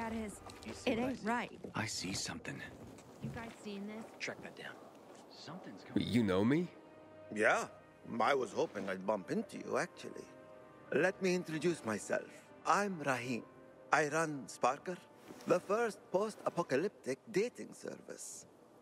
at his... It ain't right. I see something. You guys seen this? Track that down. Something's going. You know me? Yeah, I was hoping I'd bump into you, actually. Let me introduce myself. I'm Rahim. I run Sparker, the first post-apocalyptic dating service.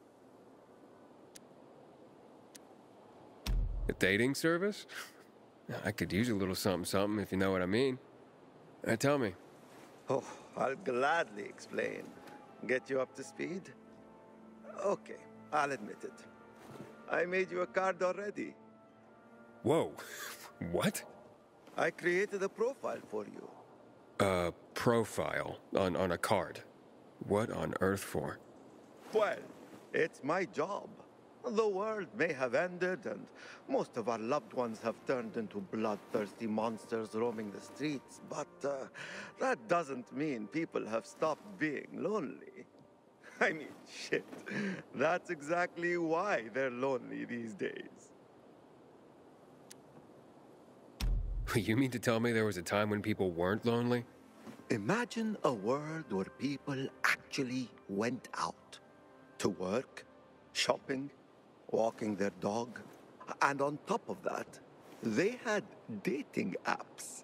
A dating service? I could use a little something, if you know what I mean. Tell me. Oh, I'll gladly explain. Get you up to speed? Okay, I'll admit it. I made you a card already. Whoa. What? I created a profile for you. A profile on a card. What on earth for? Well, it's my job. The world may have ended, and most of our loved ones have turned into bloodthirsty monsters roaming the streets, but that doesn't mean people have stopped being lonely. I mean, shit, that's exactly why they're lonely these days. You mean to tell me there was a time when people weren't lonely? Imagine a world where people actually went out to work, shopping, walking their dog, and on top of that, they had dating apps.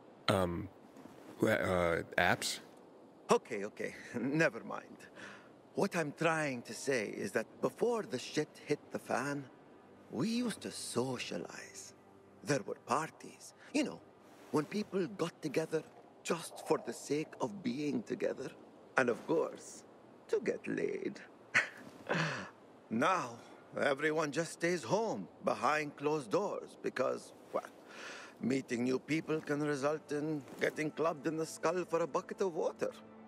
Apps? Okay, never mind. What I'm trying to say is that before the shit hit the fan, we used to socialize. There were parties, you know, when people got together just for the sake of being together. And of course, to get laid. Now, everyone just stays home behind closed doors because, well, meeting new people can result in getting clubbed in the skull for a bucket of water.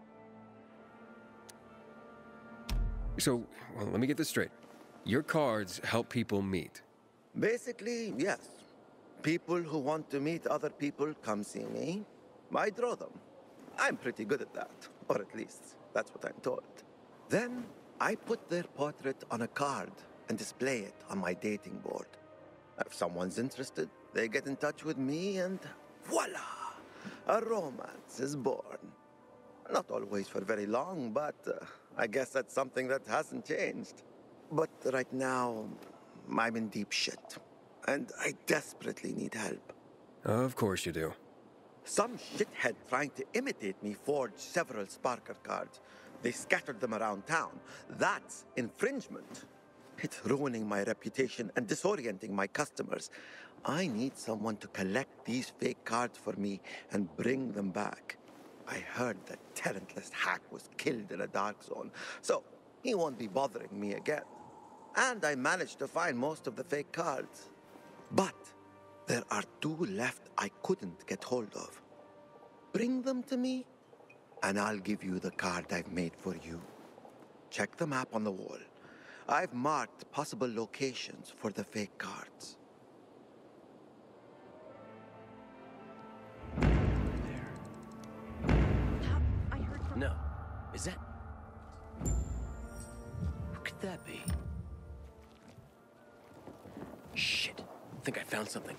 So, well, let me get this straight. Your cards help people meet. Basically, yes. People who want to meet other people come see me. I draw them. I'm pretty good at that, or at least that's what I'm told. Then I put their portrait on a card and display it on my dating board. If someone's interested, they get in touch with me and voila! A romance is born. Not always for very long, but I guess that's something that hasn't changed. But right now, I'm in deep shit, and I desperately need help. Of course you do. Some shithead trying to imitate me forged several Sparker cards. They scattered them around town. That's infringement. It's ruining my reputation and disorienting my customers. I need someone to collect these fake cards for me and bring them back. I heard that talentless hack was killed in a dark zone, so he won't be bothering me again. And I managed to find most of the fake cards. But there are 2 left I couldn't get hold of. Bring them to me, and I'll give you the card I've made for you. Check the map on the wall. I've marked possible locations for the fake cards. I heard from... No. Is that... Who could that be? Shit. I think I found something.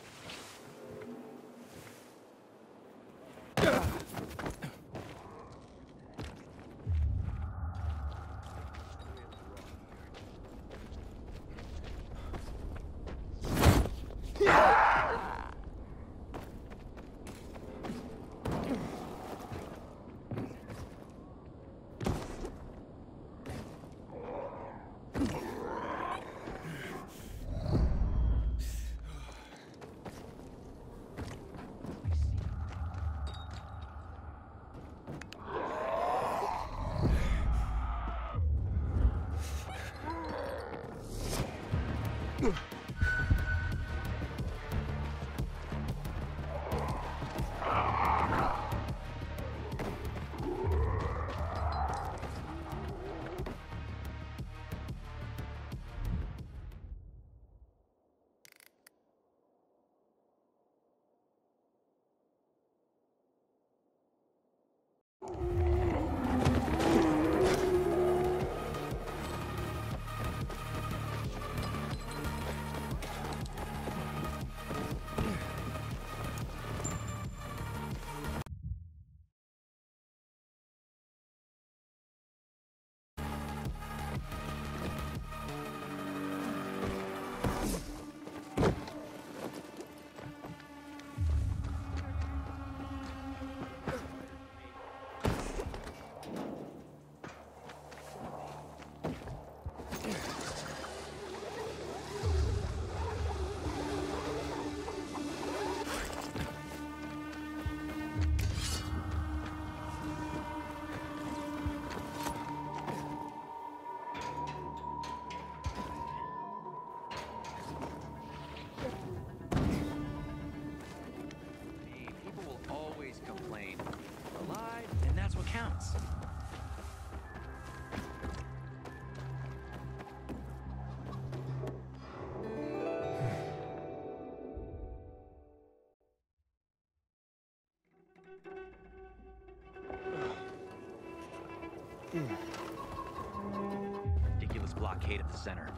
Ridiculous blockade at the center.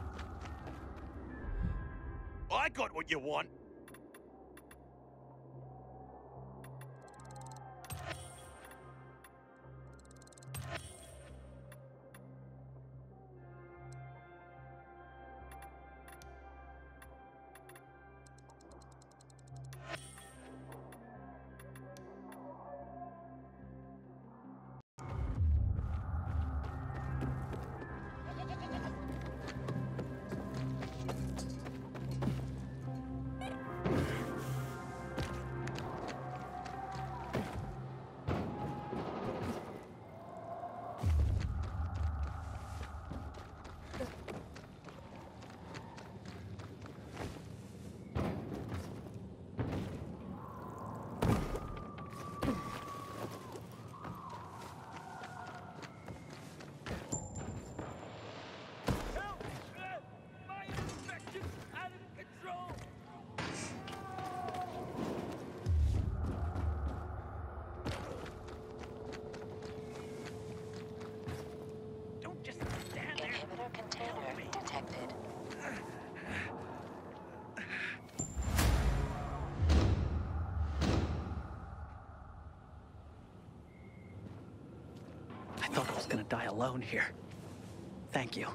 I got what you want. Inhibitor container detected. I thought I was gonna die alone here. Thank you.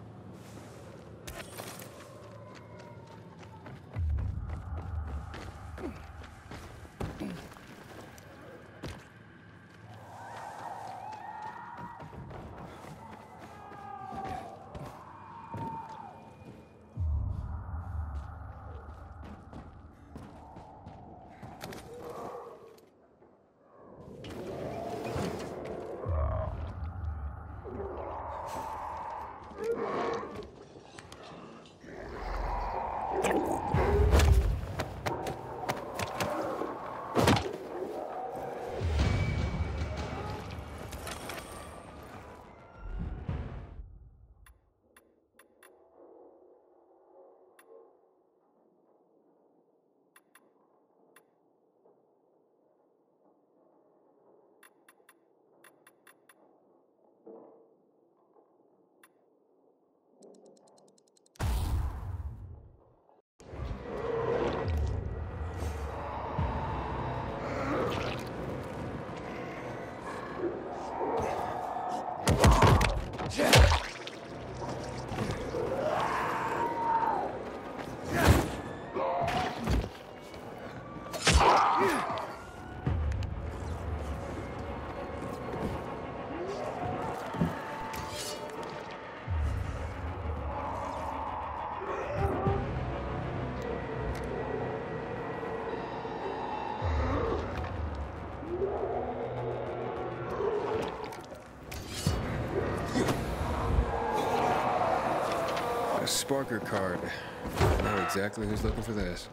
A Sparker card. I know exactly who's looking for this.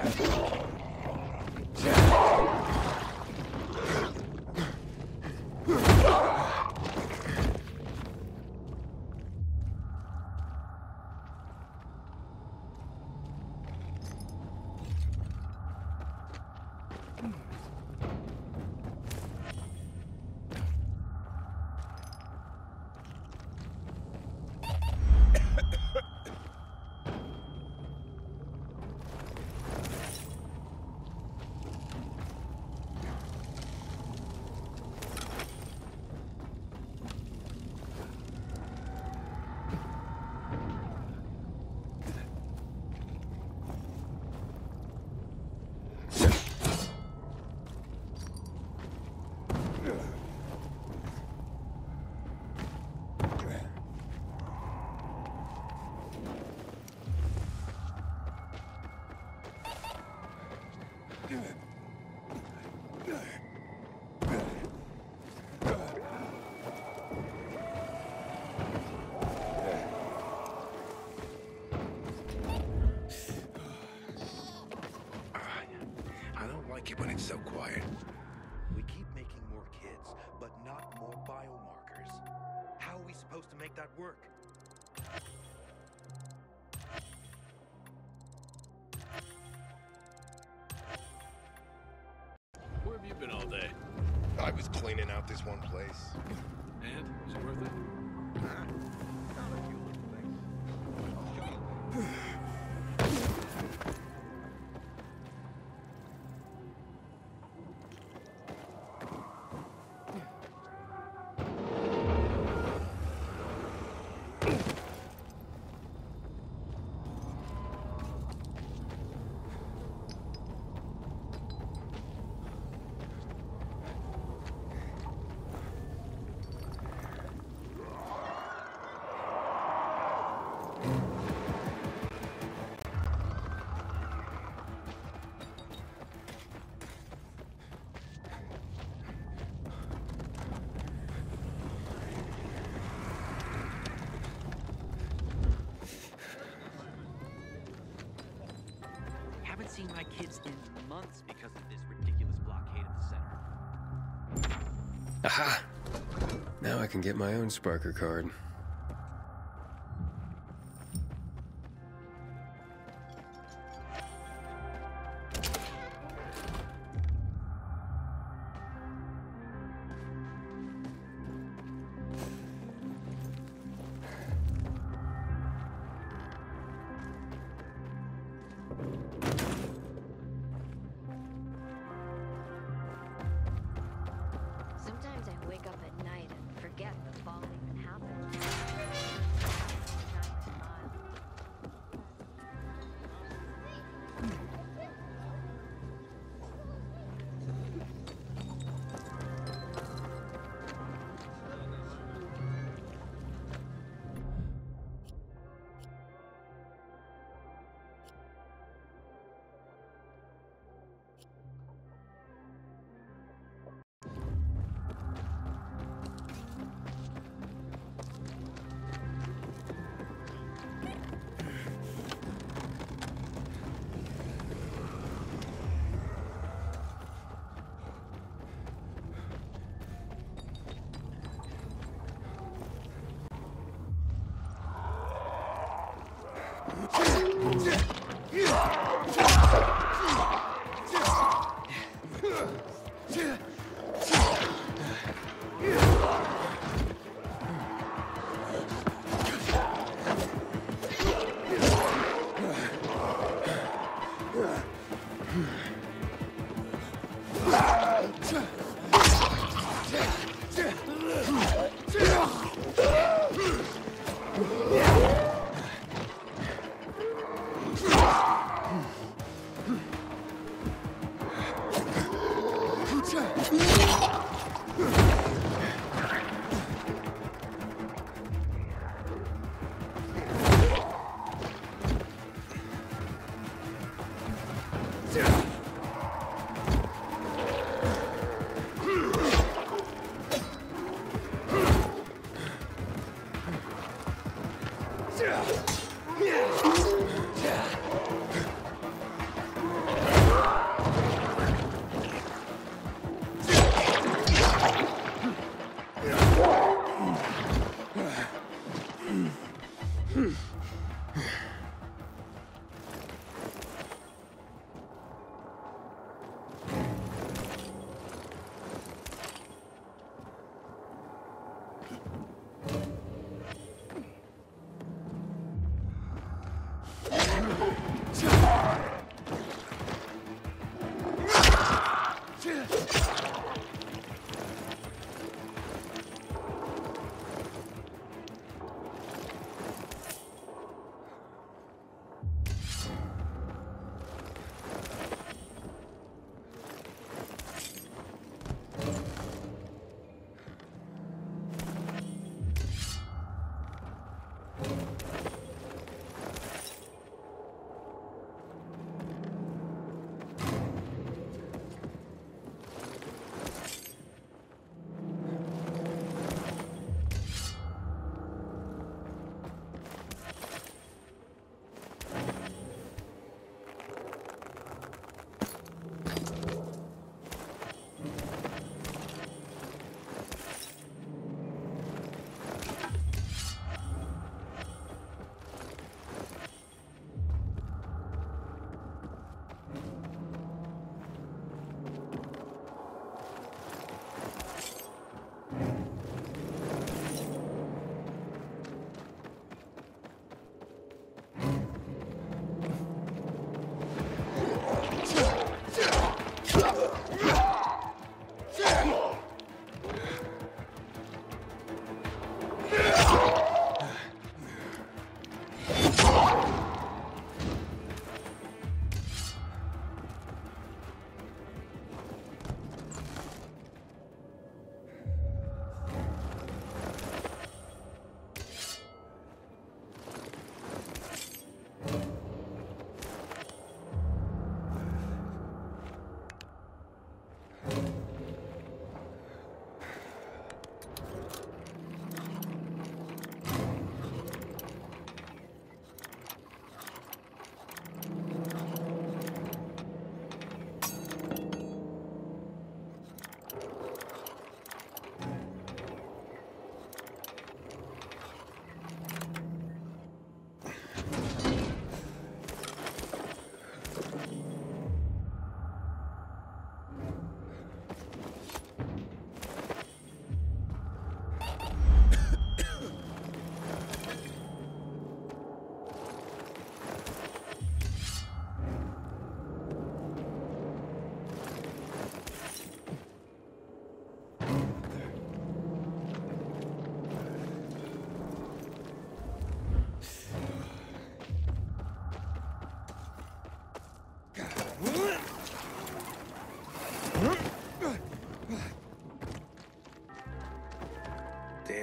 I don't like it when it's so quiet. We keep making more kids, but not more biomarkers. How are we supposed to make that work? Where have you been all day? I was cleaning out this one place. And? Is it worth it? Huh? Found a few little things. Haven't seen my kids in months because of this ridiculous blockade at the center. Aha! Now I can get my own Sparker card. Sometimes I wake up at night and forget the fall even happened.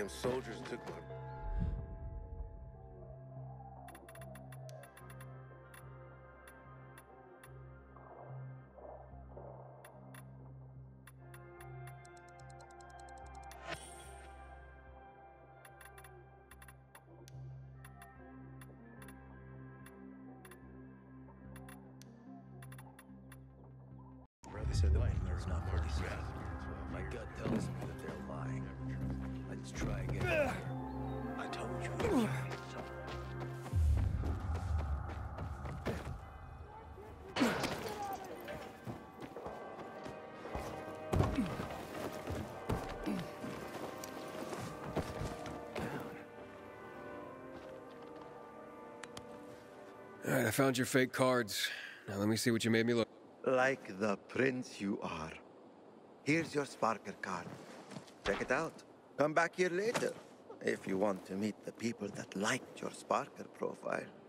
Those soldiers took my... They said the winner's not 47. My gut tells me that they're lying. Let's try again. I told you. All right, I found your fake cards. Now let me see what you made me look. Like the prince you are. Here's your Sparker card. Check it out. Come back here later if you want to meet the people that liked your Sparker profile.